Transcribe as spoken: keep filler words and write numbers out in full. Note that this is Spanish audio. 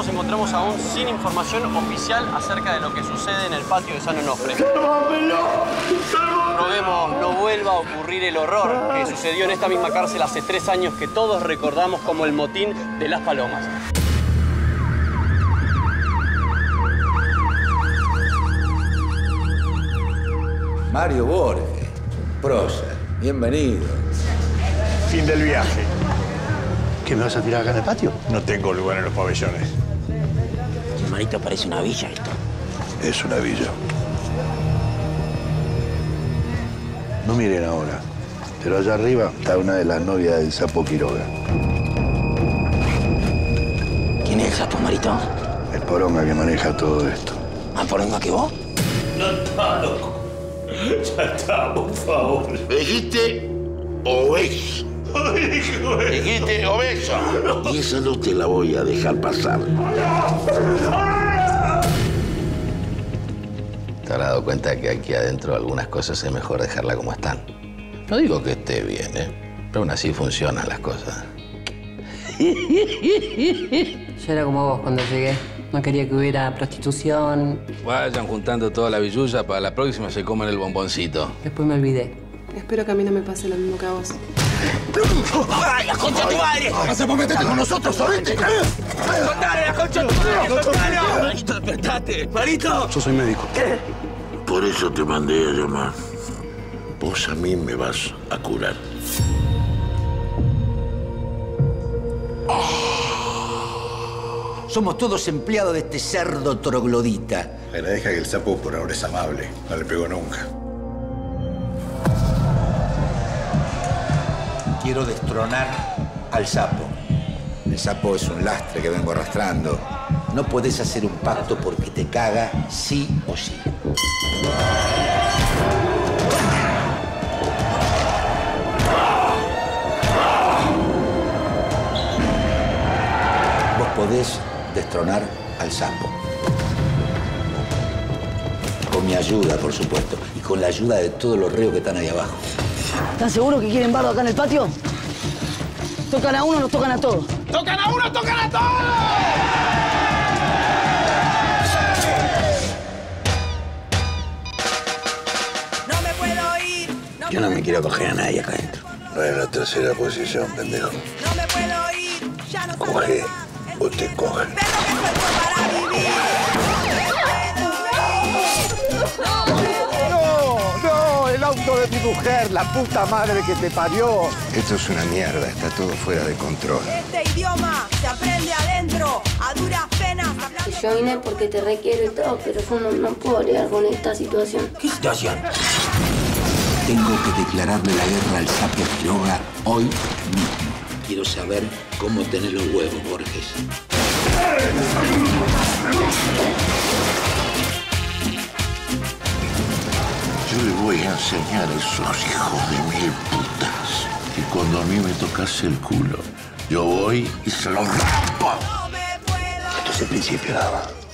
nos encontramos aún sin información oficial acerca de lo que sucede en el patio de San Onofre. Roguemos no vuelva a ocurrir el horror que sucedió en esta misma cárcel hace tres años que todos recordamos como el motín de Las Palomas. Mario Borges, prócer, bienvenido. Fin del viaje. ¿Qué, me vas a tirar acá en el patio? No tengo lugar en los pabellones. Hermanito, parece una villa esto. Es una villa. No miren ahora, pero allá arriba está una de las novias del Sapo Quiroga. ¿Quién es el Sapo, Marito? El poronga que maneja todo esto. ¿Más poronga que vos? No está, loco. Ya está, por favor. ¿Me dijiste obeso? Dijiste obeso. Y esa no te la voy a dejar pasar. ¿Te habrás dado cuenta que aquí adentro algunas cosas es mejor dejarla como están? No digo que esté bien, ¿eh? Pero aún así funcionan las cosas. Yo era como vos cuando llegué. No quería que hubiera prostitución. Vayan juntando toda la billulla, para la próxima se comen el bomboncito. Después me olvidé. Espero que a mí no me pase lo mismo que a vos. ¡Ay, la concha de tu madre! ¡Hacemos meterte con nosotros, ¿oíste? ¡Soltale la concha de tu madre! ¡Soltale! ¡Marito, despertate! ¡Marito! Yo soy médico. ¿Qué? Por eso te mandé a llamar. Vos a mí me vas a curar. Somos todos empleados de este cerdo troglodita. Agradezca que el sapo por ahora es amable. No le pegó nunca. Quiero destronar al sapo. El sapo es un lastre que vengo arrastrando. No podés hacer un pacto porque te caga sí o sí. Vos podés destronar al sapo. Con mi ayuda, por supuesto. Y con la ayuda de todos los reos que están ahí abajo. ¿Están seguros que quieren bardo acá en el patio? ¿Tocan a uno o nos tocan a todos? ¡Tocan a uno, tocan a todos! No me puedo ir. No Yo no me quiero coger a nadie acá adentro. No es la tercera posición, pendejo. No me puedo ir. Ya no Coge o te coge. Tengo que cuerpo para vivir. ¡No! ¡No! El auto de mi mujer, la puta madre que te parió. Esto es una mierda. Está todo fuera de control. Este idioma se aprende adentro, a duras penas. Hablando... Yo vine porque te requiero y todo, pero yo no, no puedo lidiar con esta situación. ¿Qué situación? Tengo que declararle la guerra al Sapo Quiroga hoy mismo. Quiero saber cómo tenés los huevos, Borges. Yo le voy a enseñar a esos hijos de mil putas que cuando a mí me tocase el culo, yo voy y se lo rampo. Esto es el principio, nada más.